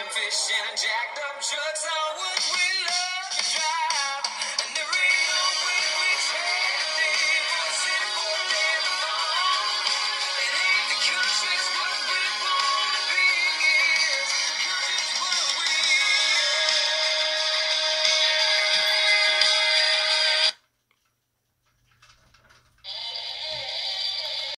fish and jacked up trucks. I would win.